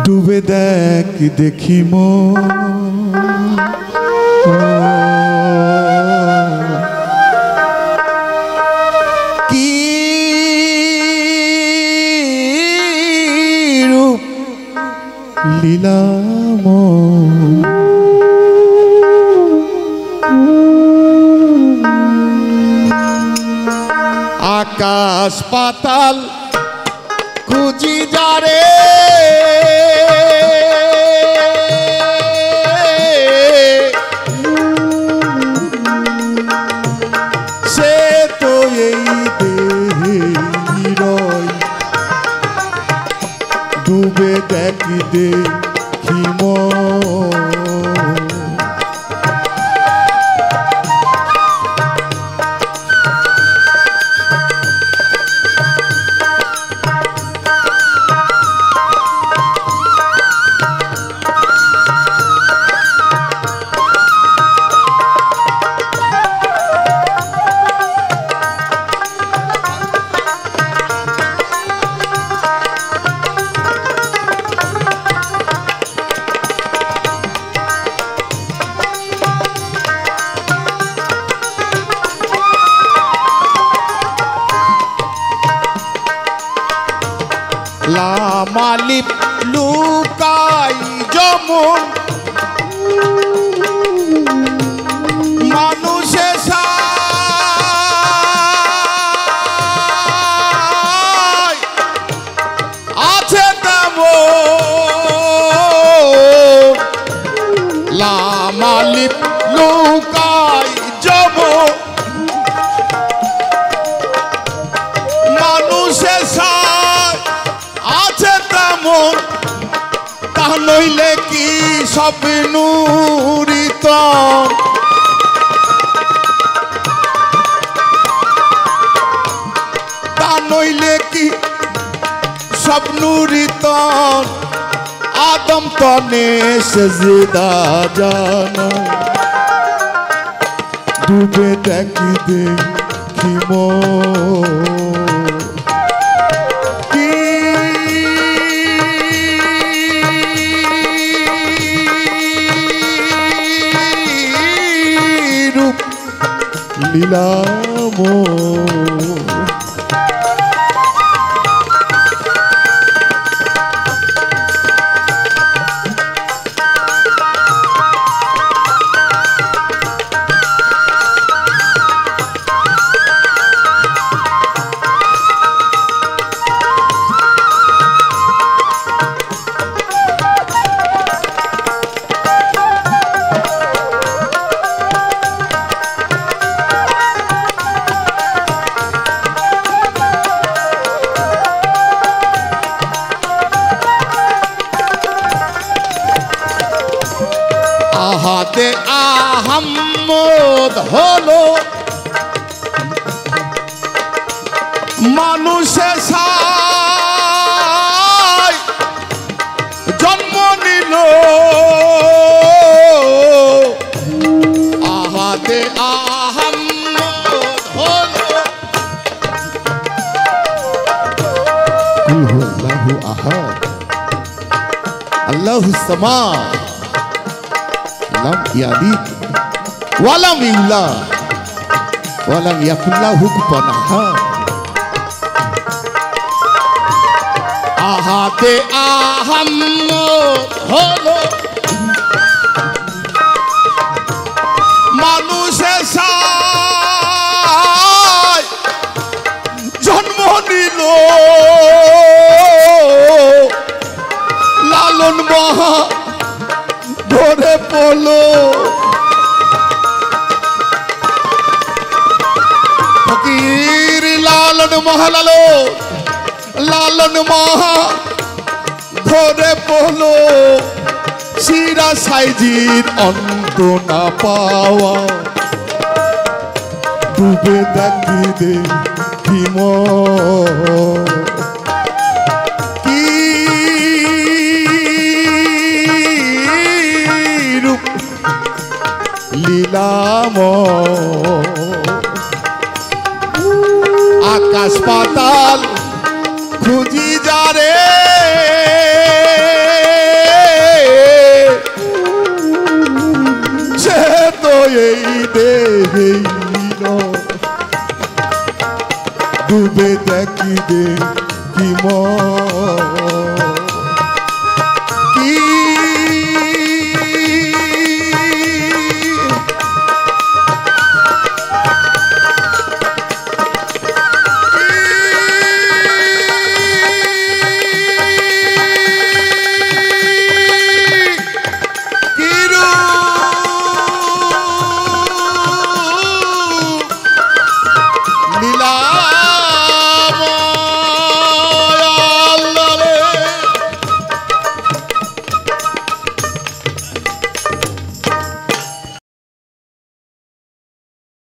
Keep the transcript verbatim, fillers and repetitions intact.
ডুবে দেখ দেখি মন কি রূপ লীলাময় আকাশ পাতাল খুঁজি যারে সে তো এই দেহে রয় ডুবে দেখি দেখি মন লামালিপ লুকাই যেমন মানুষে আছে তেমন লামালিপ লুকাই যেমন মানুষে আছে তেমন তা নইলে কি সব নুরিত তা নইলে কি সব নুরিত আদম তনে সেজদা জানা ডুবে দেখি দেখি মন লীলাময় আহাতে আহম্মদ হলো মানুষে সাই জন্ম নিল আহাতে আহম্মদ হলো কুল হুয়াল্লাহু আহাদ আল্লাহুস Samad lam yalid walam yulad walam yakul lahu kufuwan ahad ahade ahammad holo মানুষে সাই জন্ম নিল লালন মহা ধরে পড়লো ফকির লালন মহালালো লালন মহা ধরে পড়লো শিরা সাইজির অন্ত না পাওয়া ডুবে দেখি দেখি মন লীলাময় আকাশ পাতাল খুঁজি যারে এই দেহে ডুবে দেখি দে কি মন